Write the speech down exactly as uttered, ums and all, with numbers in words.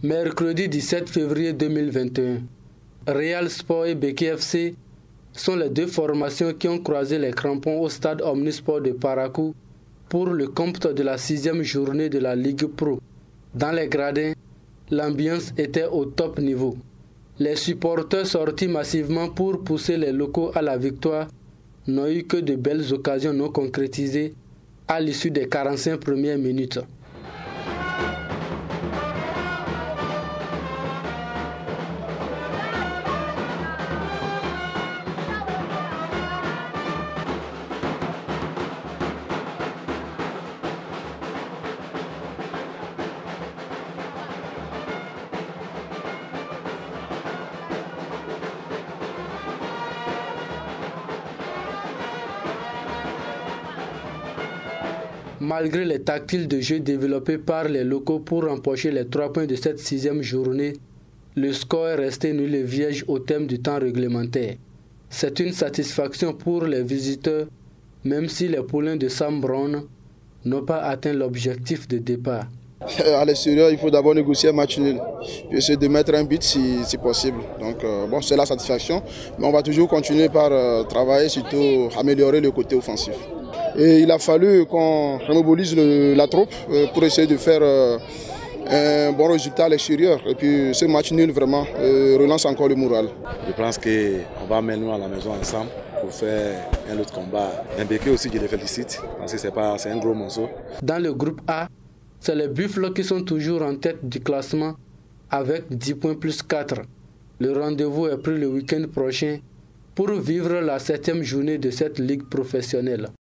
Mercredi dix-sept février deux mille vingt et un, Real Sport et Béké F C sont les deux formations qui ont croisé les crampons au stade Omnisport de Parakou pour le compte de la sixième journée de la Ligue Pro. Dans les gradins, l'ambiance était au top niveau. Les supporters sortis massivement pour pousser les locaux à la victoire n'ont eu que de belles occasions non concrétisées à l'issue des quarante-cinq premières minutes. Malgré les tactiles de jeu développés par les locaux pour empocher les trois points de cette sixième journée, le score est resté nul et vierge au terme du temps réglementaire. C'est une satisfaction pour les visiteurs, même si les poulains de Sam Brown n'ont pas atteint l'objectif de départ. À l'extérieur, il faut d'abord négocier un match nul, puis essayer de mettre un but si, si possible. Donc euh, bon, c'est la satisfaction, mais on va toujours continuer par euh, travailler, surtout améliorer le côté offensif. Et il a fallu qu'on remobilise le, la troupe euh, pour essayer de faire euh, un bon résultat à l'extérieur. Et puis ce match nul vraiment euh, relance encore le moral. Je pense qu'on va mener nous à la maison ensemble pour faire un autre combat. Un Béké aussi, je les félicite parce que c'est pas, c'est un gros morceau. Dans le groupe A, c'est les Buffles qui sont toujours en tête du classement avec dix points plus quatre. Le rendez-vous est pris le week-end prochain pour vivre la septième journée de cette ligue professionnelle.